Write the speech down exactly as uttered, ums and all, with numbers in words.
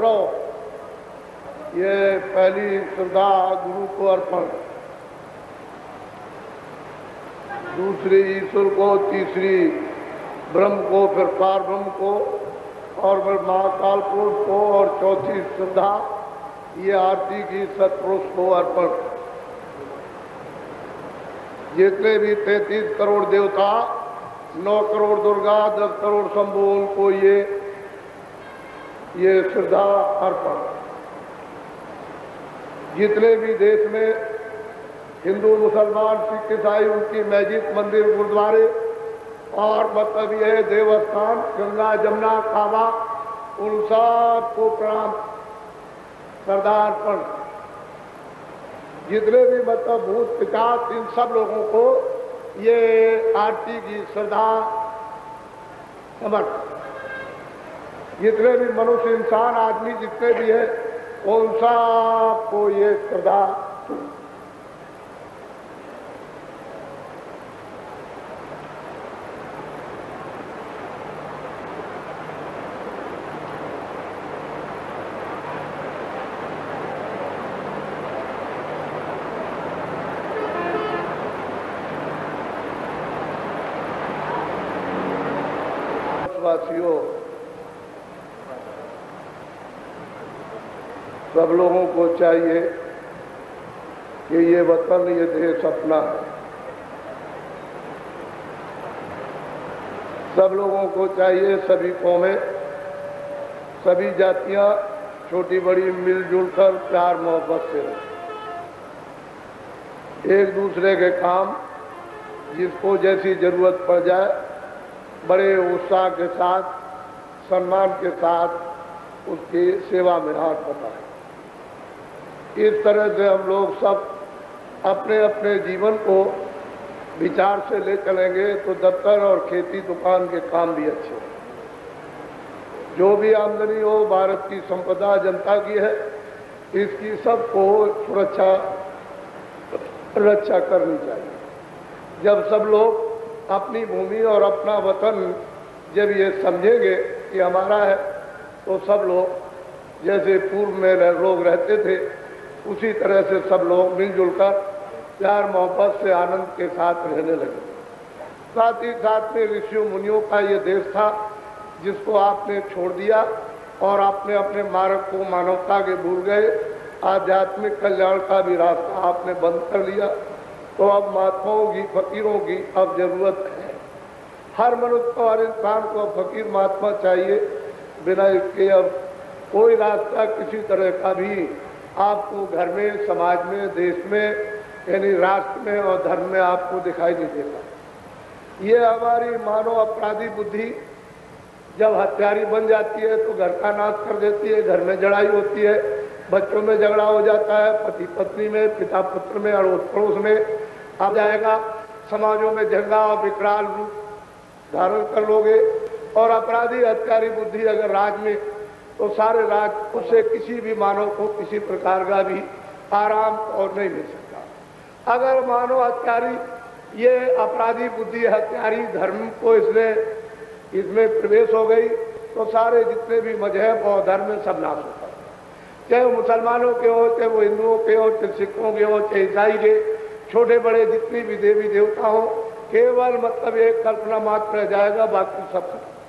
करो। ये पहली श्रद्धा गुरु को अर्पण, दूसरी ईश्वर को, तीसरी ब्रह्म को, फिर पार ब्रह्म को, और फिर महाकाल पुरुष को, और चौथी श्रद्धा ये आरती की सत्पुरुष को अर्पण। जितने भी तैतीस करोड़ देवता, नौ करोड़ दुर्गा, दस करोड़ शंभु, उनको ये ये श्रद्धा अर्पण। जितने भी देश में हिंदू, मुसलमान, सिख, ईसाई, उनकी मस्जिद, मंदिर, गुरुद्वारे और मतलब ये देवस्थान, गंगा, जमुना, काबा, उन सबको प्रणाम, श्रद्धार्पण। जितने भी मतलब भूत पिशाच, इन सब लोगों को ये आरती की श्रद्धा समर्पण। जितने भी मनुष्य, इंसान, आदमी जितने भी है, उन सबको ये श्रद्धा। वासियों, सब लोगों को चाहिए कि ये वतन, ये देश अपना है। सब लोगों को चाहिए, सभी कौमें, सभी जातियां छोटी बड़ी मिलजुल कर प्यार मोहब्बत से रहें। एक दूसरे के काम जिसको जैसी जरूरत पड़ जाए, बड़े उत्साह के साथ, सम्मान के साथ उसकी सेवा में हाथ बटाएं। इस तरह से हम लोग सब अपने अपने जीवन को विचार से ले चलेंगे तो दफ्तर और खेती दुकान के काम भी अच्छे हों। जो भी आमदनी हो भारत की संपदा जनता की है, इसकी सबको सुरक्षा रक्षा करनी चाहिए। जब सब लोग अपनी भूमि और अपना वतन जब ये समझेंगे कि हमारा है, तो सब लोग जैसे पूर्व में लोग रहते थे उसी तरह से सब लोग मिलजुल कर प्यार मोहब्बत से आनंद के साथ रहने लगे। साथ ही साथ में ऋषियों मुनियों का ये देश था जिसको आपने छोड़ दिया और आपने अपने मार्ग को मानवता के भूल गए। आध्यात्मिक कल्याण का भी रास्ता आपने बंद कर लिया। तो अब महात्माओं की, फकीरों की अब जरूरत है। हर मनुष्य को, हर इंसान को फकीर महात्मा चाहिए। बिना इसके अब कोई रास्ता किसी तरह का भी आपको घर में, समाज में, देश में, यानी राष्ट्र में और धर्म में आपको दिखाई नहीं देता। ये हमारी मानव अपराधी बुद्धि जब हत्यारी बन जाती है तो घर का नाश कर देती है, घर में लड़ाई होती है, बच्चों में झगड़ा हो जाता है, पति पत्नी में, पिता पुत्र में, अड़ोस पड़ोस में आ जाएगा। समाजों में झगड़ा और विकराल रूप धारण कर लोगे। और अपराधी हत्यारी बुद्धि अगर राज में, तो सारे राज उससे किसी भी मानव को किसी प्रकार का भी आराम और नहीं मिल सकता। अगर मानव हत्यारी ये अपराधी बुद्धि हत्यारी धर्म को इसमें इसमें प्रवेश हो गई तो सारे जितने भी मजहब और धर्म सब नाश होता है। चाहे वो मुसलमानों के हो, चाहे वो हिंदुओं के हो, चाहे सिखों के हो, चाहे ईसाई के, छोटे बड़े जितनी भी देवी देवता हो, केवल मतलब एक कल्पना मात्र रह जाएगा, बाकी सब